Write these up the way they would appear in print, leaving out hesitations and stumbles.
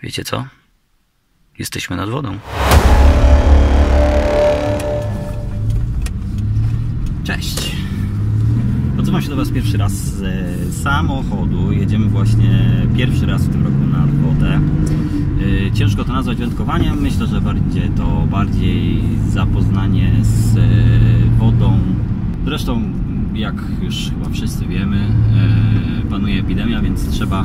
Wiecie co? Jesteśmy nad wodą. Cześć! Odzywam się do Was pierwszy raz z samochodu. Jedziemy właśnie pierwszy raz w tym roku nad wodę. Ciężko to nazwać wędkowaniem. Myślę, że będzie to bardziej zapoznanie z wodą. Zresztą, jak już chyba wszyscy wiemy, panuje epidemia, więc trzeba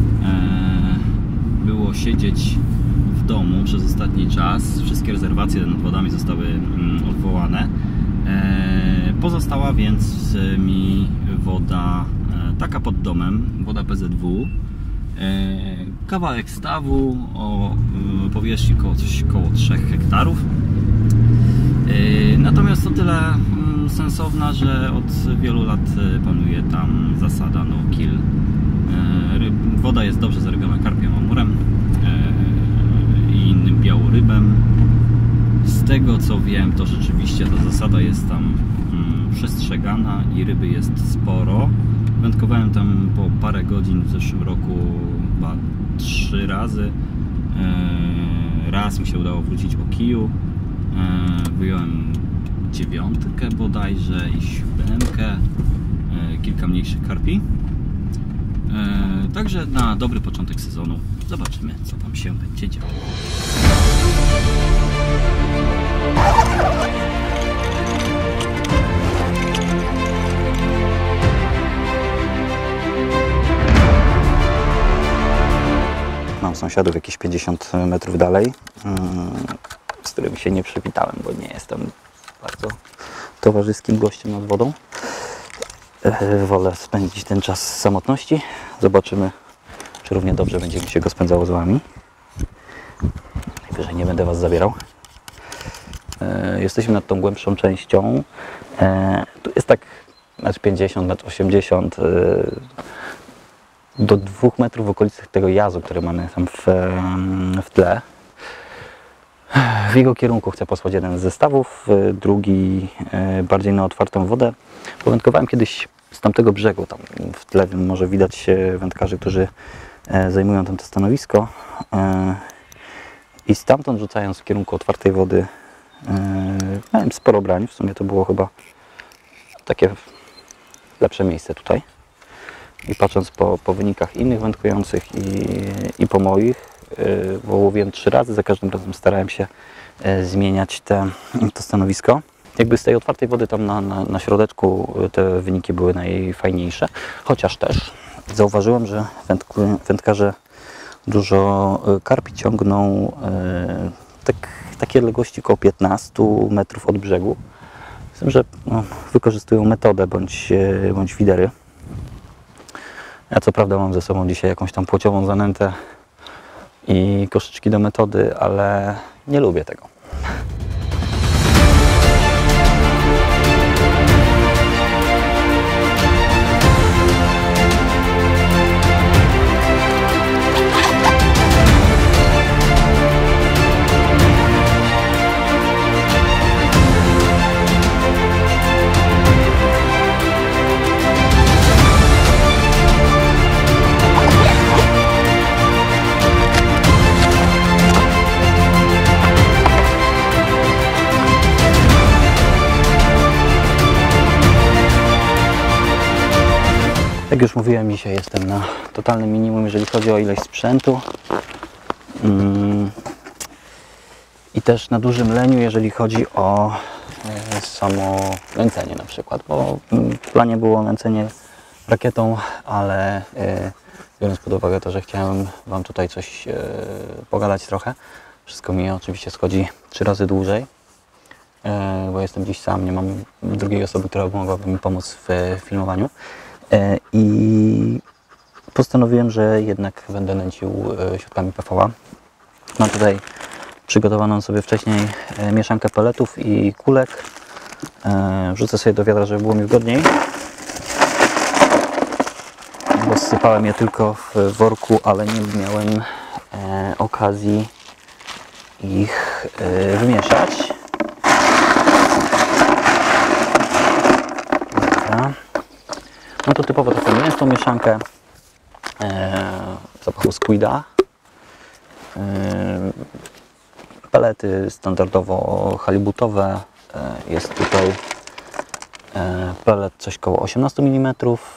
było siedzieć w domu przez ostatni czas. Wszystkie rezerwacje nad wodami zostały odwołane. Pozostała więc mi woda taka pod domem, woda PZW, kawałek stawu o powierzchni około 3 hektarów. Natomiast o tyle sensowna, że od wielu lat panuje tam zasada no kill. Woda jest dobrze zarybiona karpiem, amurem i innym białorybem. Z tego co wiem, to rzeczywiście ta zasada jest tam przestrzegana i ryby jest sporo. Wędkowałem tam po parę godzin w zeszłym roku, chyba 3 razy. Raz mi się udało wrócić o kiju. Wyjąłem 9 bodajże i 7, kilka mniejszych karpi. Także na dobry początek sezonu zobaczymy, co tam się będzie działo. Mam sąsiadów jakieś 50 metrów dalej, z którymi się nie przywitałem, bo nie jestem bardzo towarzyskim gościem nad wodą. Wolę spędzić ten czas w samotności. Zobaczymy, czy równie dobrze będzie mi się go spędzało z Wami. Najwyżej nie będę Was zabierał. Jesteśmy nad tą głębszą częścią. Tu jest tak 1,50 m, 1,80 m, do 2 metrów w okolicach tego jazu, który mamy tam w tle. W jego kierunku chcę posłać jeden z zestawów, drugi bardziej na otwartą wodę. Powędkowałem kiedyś z tamtego brzegu, tam w tle może widać wędkarzy, którzy zajmują tam to stanowisko. I stamtąd rzucając w kierunku otwartej wody miałem sporo brań, w sumie to było chyba takie lepsze miejsce tutaj. I patrząc po wynikach innych wędkujących i po moich, bo łowiłem 3 razy, za każdym razem starałem się zmieniać to stanowisko. Jakby z tej otwartej wody tam na środeczku te wyniki były najfajniejsze, chociaż też zauważyłem, że wędkarze dużo karpi ciągną takie odległości około 15 metrów od brzegu. Z tym, że wykorzystują metodę bądź widery. Ja co prawda mam ze sobą dzisiaj jakąś tam płociową zanętę i koszyczki do metody, ale nie lubię tego. Jak już mówiłem, dzisiaj jestem na totalnym minimum, jeżeli chodzi o ilość sprzętu i też na dużym leniu, jeżeli chodzi o samo nęcenie na przykład, bo w planie było nęcenie rakietą, ale biorąc pod uwagę to, że chciałem Wam tutaj coś pogadać trochę, wszystko mi oczywiście schodzi 3 razy dłużej, bo jestem dziś sam, nie mam drugiej osoby, która mogłaby mi pomóc w filmowaniu. I postanowiłem, że jednak będę nęcił środkami PVA. Mam tutaj przygotowaną sobie wcześniej mieszankę peletów i kulek. Wrzucę sobie do wiadra, żeby było mi wygodniej, bo zsypałem je tylko w worku, ale nie miałem okazji ich wymieszać. Dobra. No to typowo taką mięsną mieszankę zapachu squida. Pelety standardowo halibutowe. Jest tutaj pelet coś koło 18 mm.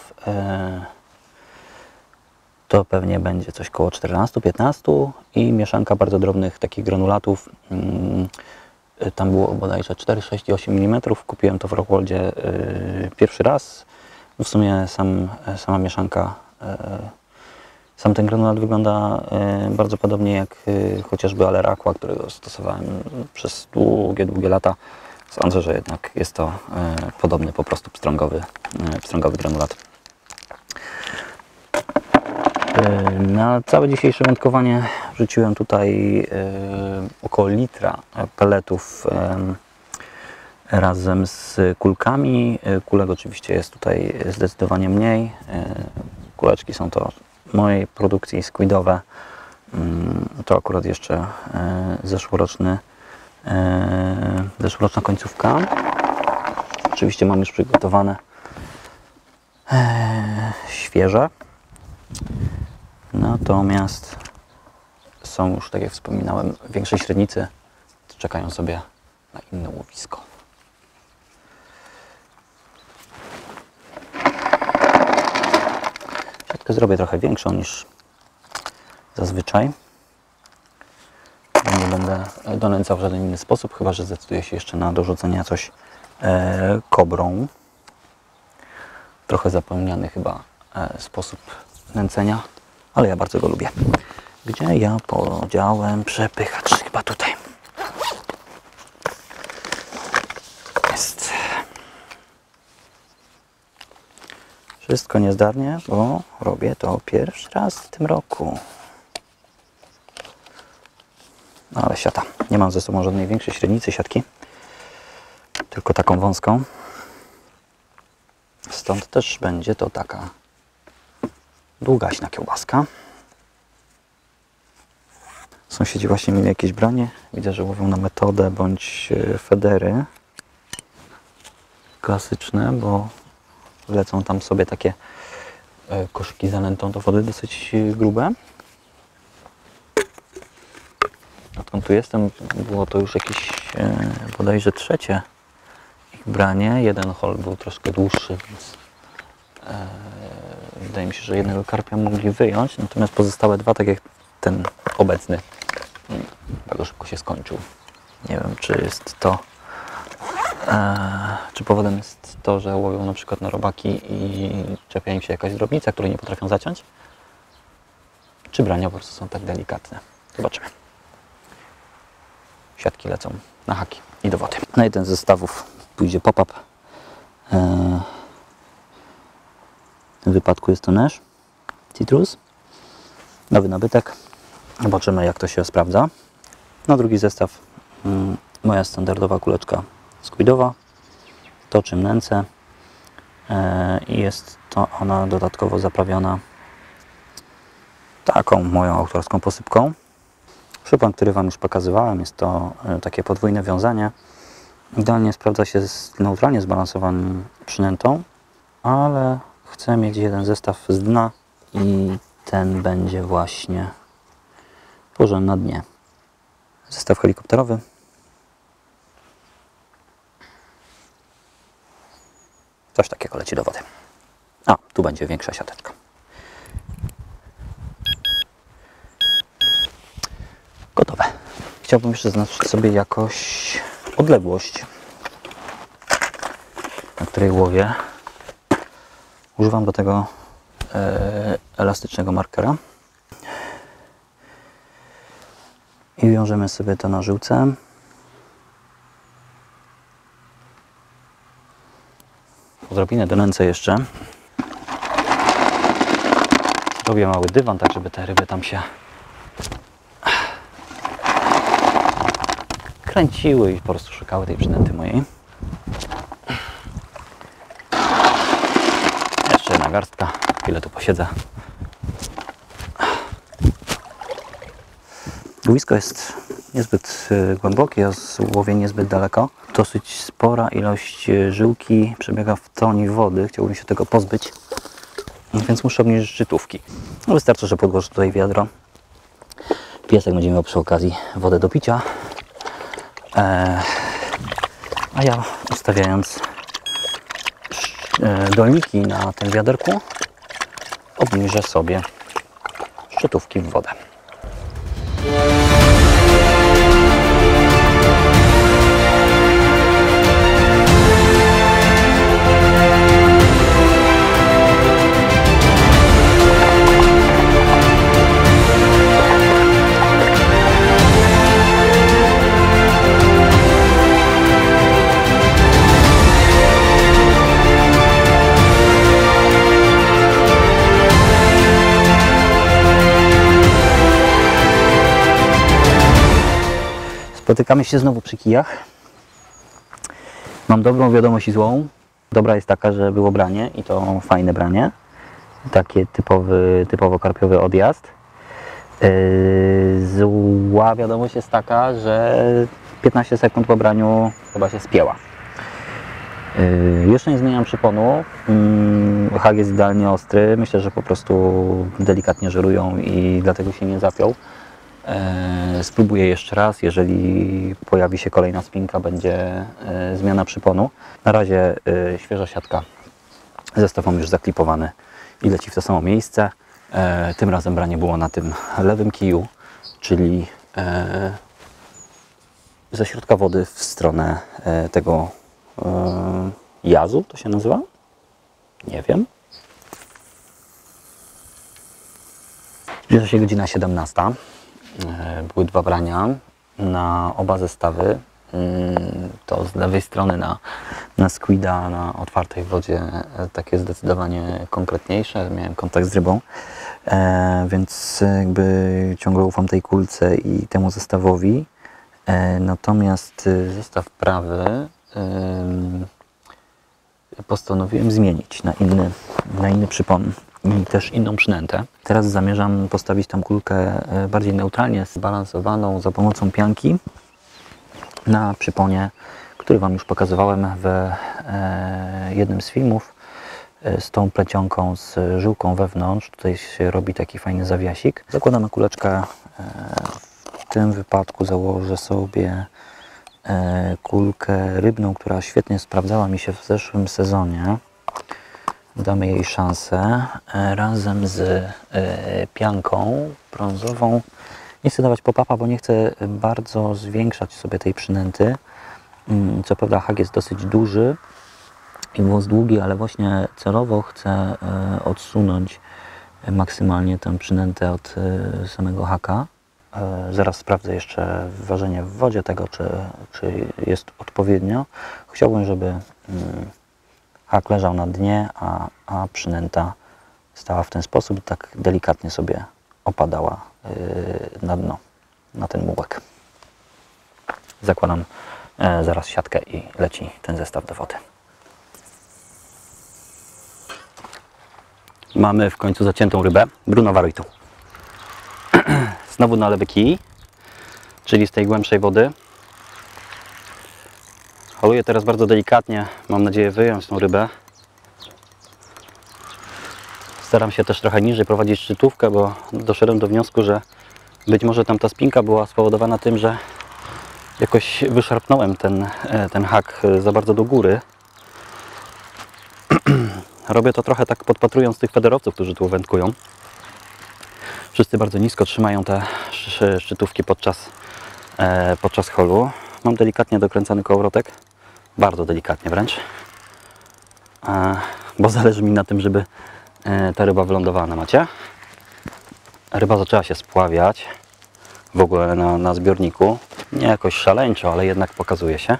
To pewnie będzie coś koło 14-15 i mieszanka bardzo drobnych takich granulatów. Tam było bodajże 4, 6 i 8 mm. Kupiłem to w Rockwoldzie pierwszy raz. No w sumie sama mieszanka, sam ten granulat wygląda bardzo podobnie jak chociażby Aleraqua, którego stosowałem przez długie lata. Sądzę, że jednak jest to podobny po prostu pstrągowy granulat. Na całe dzisiejsze wędkowanie wrzuciłem tutaj około litra peletów razem z kulkami. Kulek oczywiście jest tutaj zdecydowanie mniej. Kuleczki są to mojej produkcji squidowe. To akurat jeszcze zeszłoroczna końcówka. Oczywiście mam już przygotowane świeże. Natomiast są już, tak jak wspominałem, większej średnicy, czekają sobie na inne łowisko. Siatkę zrobię trochę większą niż zazwyczaj. Nie będę donęcał w żaden inny sposób, chyba że zdecyduję się jeszcze na dorzucenie coś kobrą. Trochę zapomniany chyba sposób nęcenia, ale ja bardzo go lubię. Gdzie ja podziałem przepychacz? Chyba tutaj. Jest. Wszystko niezdarnie, bo robię to pierwszy raz w tym roku. No ale siata. Nie mam ze sobą żadnej większej średnicy siatki, tylko taką wąską. Stąd też będzie to taka długaśna kiełbaska. Sąsiedzi właśnie mieli jakieś branie. Widzę, że łowią na metodę bądź federy klasyczne, bo lecą tam sobie takie koszyki z zanętą do wody dosyć grube. Odkąd tu jestem, było to już jakieś bodajże trzecie ich branie. Jeden hol był troszkę dłuższy, więc wydaje mi się, że jednego karpia mogli wyjąć, natomiast pozostałe dwa, tak jak ten obecny, bardzo szybko się skończył. Nie wiem, czy jest to, czy powodem jest to, że łowią na przykład na robaki i czepia im się jakaś drobnica, której nie potrafią zaciąć, czy brania po prostu są tak delikatne. Zobaczymy. Siatki lecą na haki i do wody. Na jeden z zestawów pójdzie pop-up. W tym wypadku jest to Nash Citrus. Nowy nabytek. Zobaczymy, jak to się sprawdza. Na drugi zestaw moja standardowa kuleczka squidowa. To czym nęcę. I jest to ona dodatkowo zaprawiona taką moją autorską posypką. Przypon, który Wam już pokazywałem, jest to takie podwójne wiązanie. Idealnie sprawdza się z neutralnie zbalansowaną przynętą, ale chcę mieć jeden zestaw z dna i ten będzie właśnie położony na dnie. Zestaw helikopterowy. Coś takiego leci do wody. A, tu będzie większa siateczka. Gotowe. Chciałbym jeszcze zaznaczyć sobie jakoś odległość, na której łowię. Używam do tego elastycznego markera. I wiążemy sobie to na żyłce. Odrobinę donęcę jeszcze. Robię mały dywan, tak żeby te ryby tam się kręciły i po prostu szukały tej przynęty mojej. Jeszcze jedna garstka. Chwilę tu posiedzę. Łowisko jest niezbyt głębokie, a łowię niezbyt daleko. Dosyć spora ilość żyłki przebiega w toni wody. Chciałbym się tego pozbyć, więc muszę obniżyć szczytówki. No wystarczy, że podłożę tutaj wiadro Piesek będzie miał przy okazji wodę do picia. A ja, ustawiając dolniki na tym wiaderku, obniżę sobie szczytówki w wodę. Spotykamy się znowu przy kijach. Mam dobrą wiadomość i złą. Dobra jest taka, że było branie i to fajne branie. Takie typowo karpiowy odjazd. Zła wiadomość jest taka, że 15 sekund po braniu chyba się spięła. Jeszcze nie zmieniam przyponu. Hak jest idealnie ostry. Myślę, że po prostu delikatnie żerują i dlatego się nie zapiął. Spróbuję jeszcze raz, jeżeli pojawi się kolejna spinka, będzie zmiana przyponu. Na razie świeża siatka, zestaw mam już zaklipowany i leci w to samo miejsce. Tym razem branie było na tym lewym kiju, czyli ze środka wody w stronę tego jazu, to się nazywa? Nie wiem. Zbliża się godzina 17. Były dwa brania na oba zestawy. To z lewej strony na squida, na otwartej wodzie, takie zdecydowanie konkretniejsze. Miałem kontakt z rybą, więc jakby ciągle ufam tej kulce i temu zestawowi. Natomiast zestaw prawy postanowiłem zmienić na inny przypon i też inną przynętę. Teraz zamierzam postawić tam kulkę bardziej neutralnie zbalansowaną za pomocą pianki na przyponie, który Wam już pokazywałem w jednym z filmów, z tą plecionką z żyłką wewnątrz. Tutaj się robi taki fajny zawiasik. Zakładamy kuleczkę. W tym wypadku założę sobie kulkę rybną, która świetnie sprawdzała mi się w zeszłym sezonie. Damy jej szansę razem z pianką brązową. Nie chcę dawać pop-upa, bo nie chcę bardzo zwiększać sobie tej przynęty. Co prawda hak jest dosyć duży i włos długi, ale właśnie celowo chcę odsunąć maksymalnie tę przynętę od samego haka. Zaraz sprawdzę jeszcze ważenie w wodzie tego, czy jest odpowiednio. Chciałbym, żeby hak leżał na dnie, a przynęta stała w ten sposób, tak delikatnie sobie opadała na dno, na ten mułek. Zakładam zaraz siatkę i leci ten zestaw do wody. Mamy w końcu zaciętą rybę, Bruno waruj tu. Znowu na lewy kij, czyli z tej głębszej wody. Holuję teraz bardzo delikatnie, mam nadzieję wyjąć tą rybę. Staram się też trochę niżej prowadzić szczytówkę, bo doszedłem do wniosku, że być może tam ta spinka była spowodowana tym, że jakoś wyszarpnąłem ten hak za bardzo do góry. Robię to trochę tak podpatrując tych federowców, którzy tu wędkują. Wszyscy bardzo nisko trzymają te szczytówki podczas holu. Mam delikatnie dokręcany kołowrotek, bardzo delikatnie wręcz, bo zależy mi na tym, żeby ta ryba wylądowała na macie. Ryba zaczęła się spławiać w ogóle na zbiorniku. Nie jakoś szaleńczo, ale jednak pokazuje się.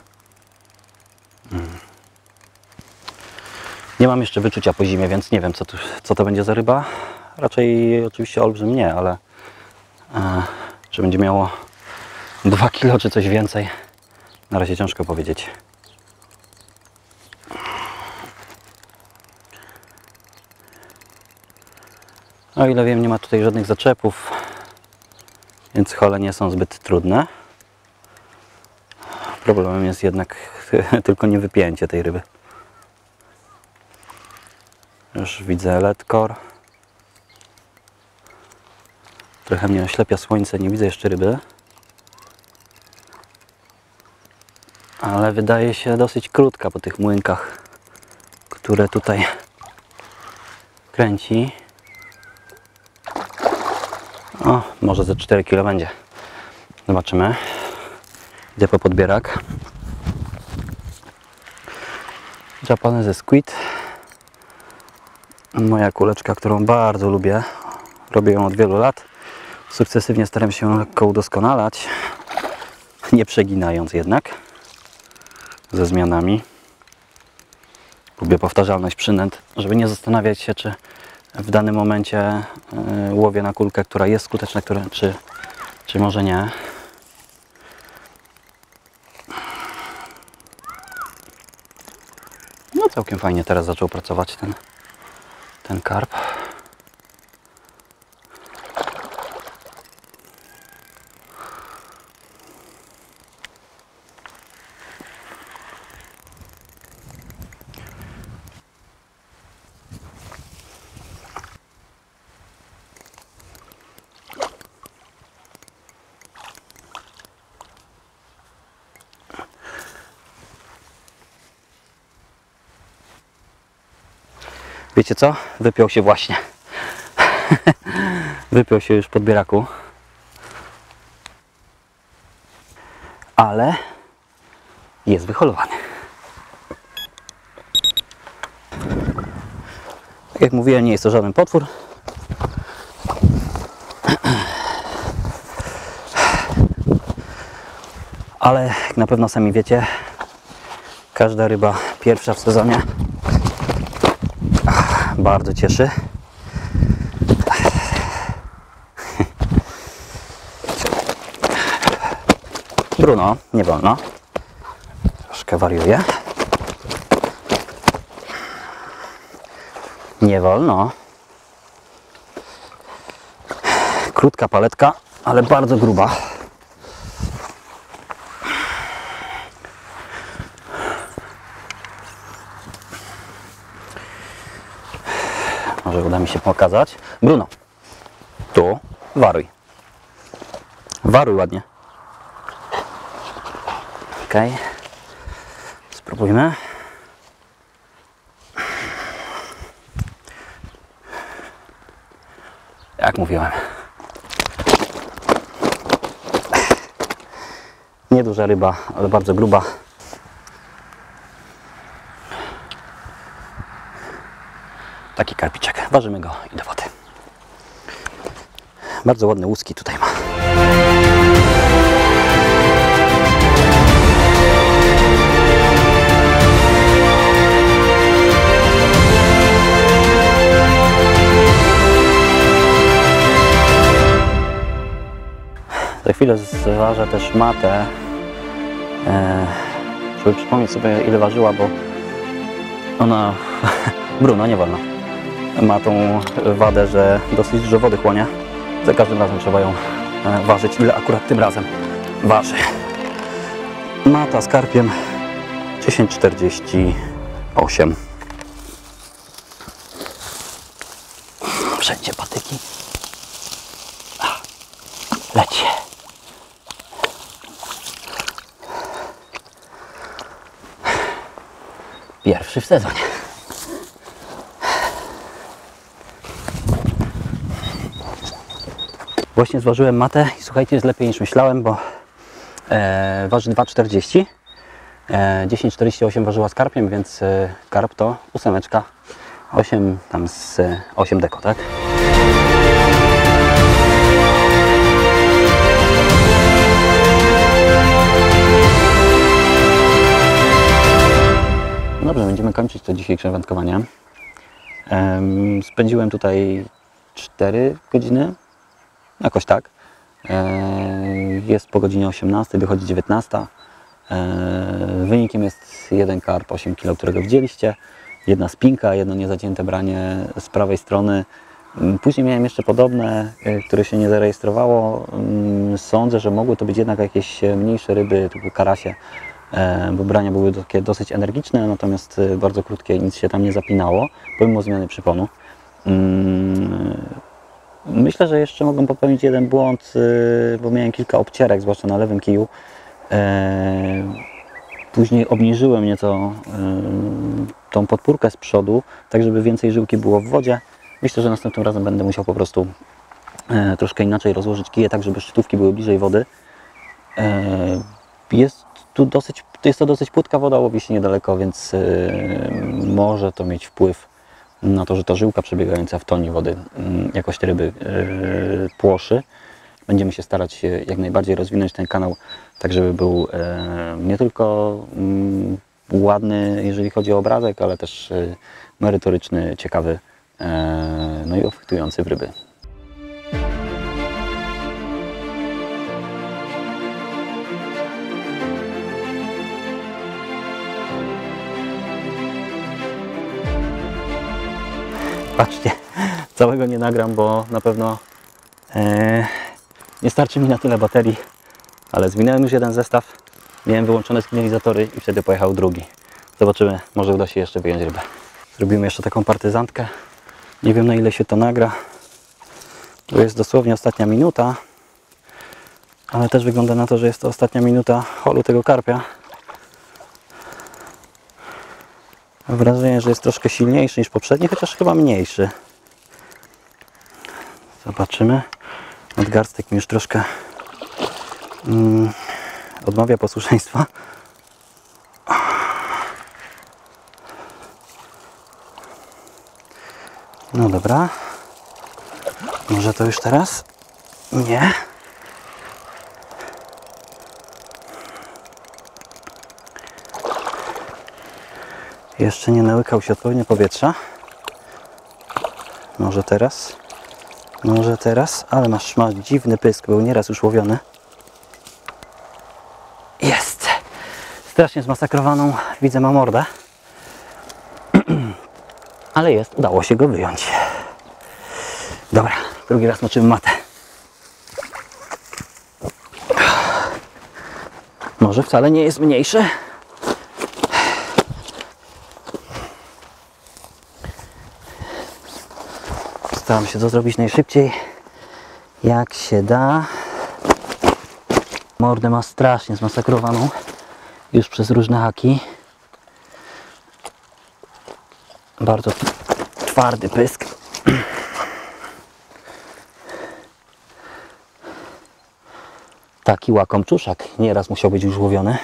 Nie mam jeszcze wyczucia po zimie, więc nie wiem, co to będzie za ryba. Raczej oczywiście olbrzym nie, ale czy będzie miało 2 kg czy coś więcej, na razie ciężko powiedzieć. O ile wiem, nie ma tutaj żadnych zaczepów, więc hole nie są zbyt trudne. Problemem jest jednak tylko nie wypięcie tej ryby. Już widzę letkor. Trochę mnie oślepia słońce, nie widzę jeszcze ryby. Ale wydaje się dosyć krótka po tych młynkach, które tutaj kręci. O, może ze 4 kg będzie. Zobaczymy. Idę po podbierak. Japanese squid. Moja kuleczka, którą bardzo lubię. Robię ją od wielu lat. Sukcesywnie staram się ją lekko udoskonalać. Nie przeginając jednak. Ze zmianami. Lubię powtarzalność przynęt, żeby nie zastanawiać się, czy w danym momencie łowię na kulkę, która jest skuteczna, czy może nie. No całkiem fajnie teraz zaczął pracować ten karp. Wiecie co? Wypiął się właśnie. Wypiął się już w podbieraku. Ale jest wyholowany. Tak jak mówiłem, nie jest to żaden potwór. Ale jak na pewno sami wiecie, każda ryba pierwsza w sezonie bardzo cieszy. Bruno, nie wolno. Troszkę wariuje. Nie wolno. Krótka paletka, ale bardzo gruba. Może uda mi się pokazać. Bruno, tu waruj. Waruj ładnie. Ok. Spróbujmy. Jak mówiłem. Nieduża ryba, ale bardzo gruba. Taki karpiczek. Ważymy go i do wody. Bardzo ładne łuski tutaj ma. Za chwilę zważę też matę, żeby przypomnieć sobie, ile ważyła, bo ona, Bruno, nie wolno, ma tą wadę, że dosyć dużo wody chłonie. Za każdym razem trzeba ją ważyć, ile akurat tym razem waży. Mata z karpiem 10,48. Wszędzie patyki. Leci. Pierwszy w sezonie. Właśnie zważyłem matę i słuchajcie, jest lepiej niż myślałem, bo waży 2,40. 10,48 ważyła z karpiem, więc karp to 8, 8 tam z 8 deko, tak? Dobrze, będziemy kończyć to dzisiejsze wędkowanie. Spędziłem tutaj 4 godziny, jakoś tak. Jest po godzinie 18, wychodzi 19. Wynikiem jest jeden karp 8 kg, którego widzieliście. Jedna spinka, jedno niezacięte branie z prawej strony. Później miałem jeszcze podobne, które się nie zarejestrowało. Sądzę, że mogły to być jednak jakieś mniejsze ryby typu karasie, bo brania były takie dosyć energiczne, natomiast bardzo krótkie, nic się tam nie zapinało, pomimo zmiany przyponu. Myślę, że jeszcze mogłem popełnić jeden błąd, bo miałem kilka obcierek, zwłaszcza na lewym kiju. Później obniżyłem nieco tą podpórkę z przodu, tak żeby więcej żyłki było w wodzie. Myślę, że następnym razem będę musiał po prostu troszkę inaczej rozłożyć kije, tak żeby szczytówki były bliżej wody. Jest to dosyć płytka woda, łowi się niedaleko, więc może to mieć wpływ na to, że ta żyłka przebiegająca w toni wody jakoś te ryby płoszy. Będziemy się starać jak najbardziej rozwinąć ten kanał, tak żeby był nie tylko ładny, jeżeli chodzi o obrazek, ale też merytoryczny, ciekawy, no i obfitujący w ryby. Patrzcie, całego nie nagram, bo na pewno nie starczy mi na tyle baterii, ale zwinąłem już jeden zestaw, miałem wyłączone sygnalizatory i wtedy pojechał drugi. Zobaczymy, może uda się jeszcze wyjąć rybę. Zrobimy jeszcze taką partyzantkę. Nie wiem, na ile się to nagra. To jest dosłownie ostatnia minuta, ale też wygląda na to, że jest to ostatnia minuta holu tego karpia. Mam wrażenie, że jest troszkę silniejszy niż poprzedni, chociaż chyba mniejszy. Zobaczymy. Nadgarstek mi już troszkę odmawia posłuszeństwa. No dobra. Może to już teraz? Nie. Jeszcze nie nałykał się odpowiednio powietrza. Może teraz? Może teraz? Ale masz dziwny pysk, był nieraz już łowiony. Jest! Strasznie zmasakrowaną, widzę, ma mordę. Ale jest, udało się go wyjąć. Dobra, drugi raz moczymy matę. Może wcale nie jest mniejszy. Staram się to zrobić najszybciej, jak się da. Mordę ma strasznie zmasakrowaną już przez różne haki. Bardzo twardy pysk. Taki łakomczuszak nieraz musiał być już łowiony.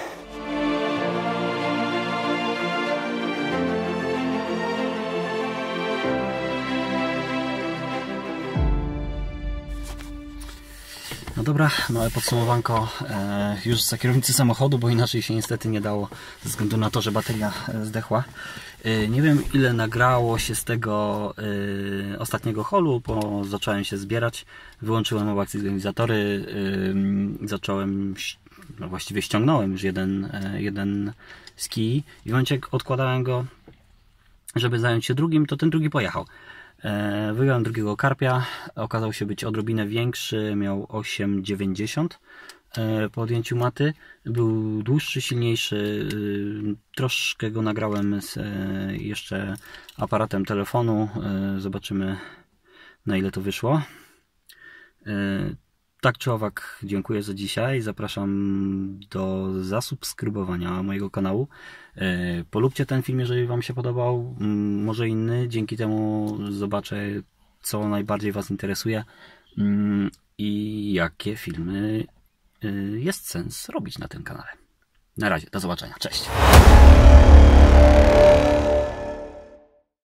No dobra, małe podsumowanko już za kierownicy samochodu, bo inaczej się niestety nie dało ze względu na to, że bateria zdechła. Nie wiem, ile nagrało się z tego ostatniego holu, bo zacząłem się zbierać, wyłączyłem oba sygnalizatory, zacząłem, no właściwie ściągnąłem już jeden z kij i w momencie jak odkładałem go, żeby zająć się drugim, to ten drugi pojechał. Wyjąłem drugiego karpia, okazał się być odrobinę większy, miał 8,90 po odjęciu maty. Był dłuższy, silniejszy, troszkę go nagrałem z jeszcze aparatem telefonu. Zobaczymy, na ile to wyszło. Tak czy owak, dziękuję za dzisiaj. Zapraszam do zasubskrybowania mojego kanału. Polubcie ten film, jeżeli Wam się podobał. Może inny. Dzięki temu zobaczę, co najbardziej Was interesuje i jakie filmy jest sens robić na tym kanale. Na razie, do zobaczenia. Cześć!